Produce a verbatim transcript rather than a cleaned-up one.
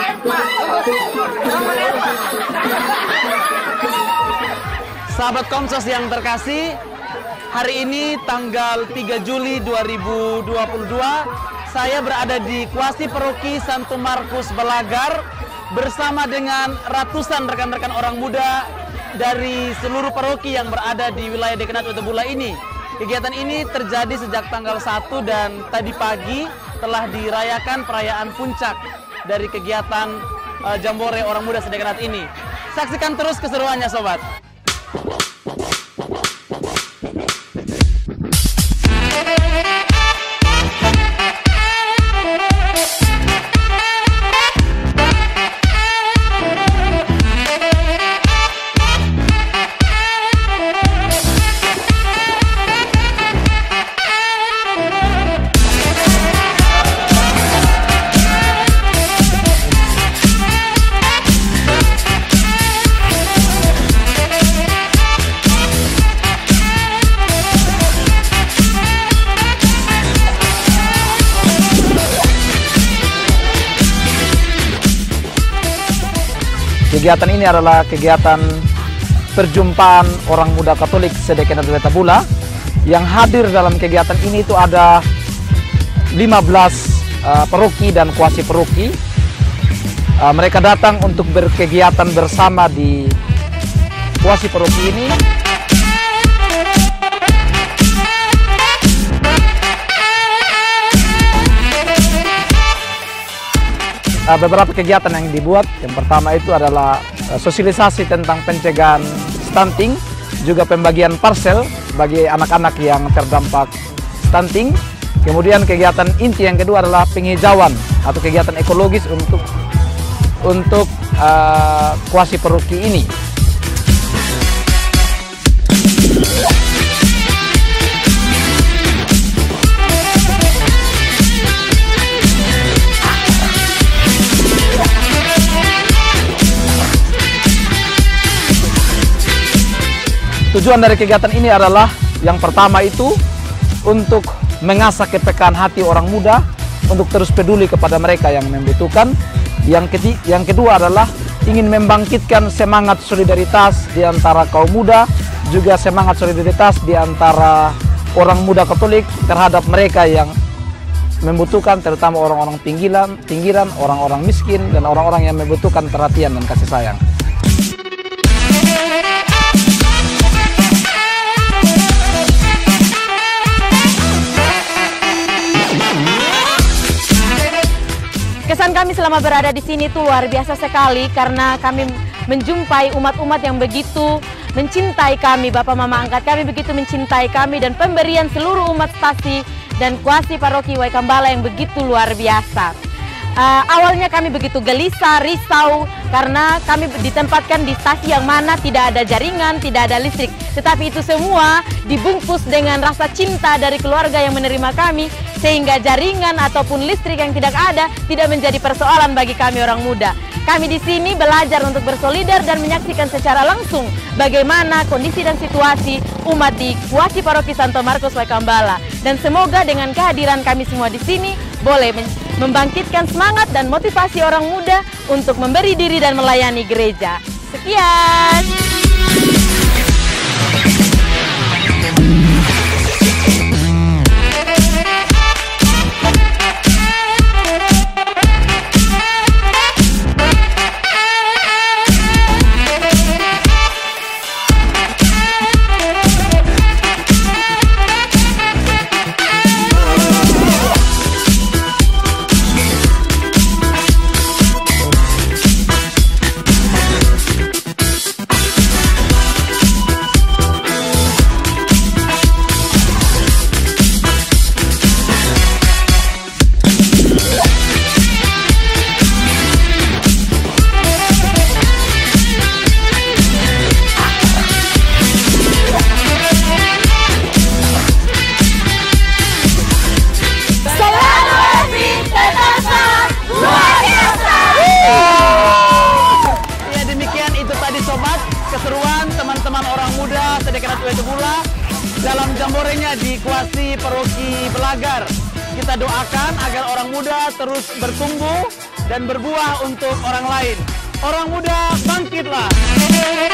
Sahabat Komsos yang terkasih, hari ini tanggal tiga Juli dua ribu dua puluh dua, saya berada di Kuasi Paroki Santo Markus Balagar bersama dengan ratusan rekan-rekan orang muda dari seluruh paroki yang berada di wilayah Dekanat Wetabula ini. Kegiatan ini terjadi sejak tanggal satu dan tadi pagi telah dirayakan perayaan puncak dari kegiatan uh, Jambore Orang Muda Sedekanat ini. Saksikan terus keseruannya, sobat. Kegiatan ini adalah kegiatan perjumpaan orang muda Katolik Sedekanat Wetabula. Yang hadir dalam kegiatan ini itu ada lima belas uh, paroki dan kuasi paroki. Uh, mereka datang untuk berkegiatan bersama di kuasi paroki ini. Beberapa kegiatan yang dibuat, yang pertama itu adalah sosialisasi tentang pencegahan stunting, juga pembagian parcel bagi anak-anak yang terdampak stunting. Kemudian kegiatan inti yang kedua adalah penghijauan atau kegiatan ekologis untuk untuk uh, kuasi paroki ini. Tujuan dari kegiatan ini adalah yang pertama itu untuk mengasah kepekaan hati orang muda untuk terus peduli kepada mereka yang membutuhkan. Yang ketiga, yang kedua adalah ingin membangkitkan semangat solidaritas di antara kaum muda, juga semangat solidaritas di antara orang muda Katolik terhadap mereka yang membutuhkan, terutama orang-orang pinggiran, pinggiran, orang-orang miskin, dan orang-orang yang membutuhkan perhatian dan kasih sayang. Kesan kami selama berada di sini tuh luar biasa sekali karena kami menjumpai umat-umat yang begitu mencintai kami, Bapak Mama angkat kami begitu mencintai kami, dan pemberian seluruh umat stasi dan kuasi paroki Waikambala yang begitu luar biasa. Uh, awalnya kami begitu gelisah, risau karena kami ditempatkan di stasi yang mana tidak ada jaringan, tidak ada listrik. Tetapi itu semua dibungkus dengan rasa cinta dari keluarga yang menerima kami, sehingga jaringan ataupun listrik yang tidak ada tidak menjadi persoalan bagi kami orang muda. Kami di sini belajar untuk bersolidar dan menyaksikan secara langsung bagaimana kondisi dan situasi umat di Kuasi Paroki Santo Markus Waikambala. Dan semoga dengan kehadiran kami semua di sini boleh membangkitkan semangat dan motivasi orang muda untuk memberi diri dan melayani gereja. Sekian. dalam jamborenya di Kuasi Paroki Balagar. Kita doakan agar orang muda terus bertumbuh dan berbuah untuk orang lain. Orang muda, bangkitlah!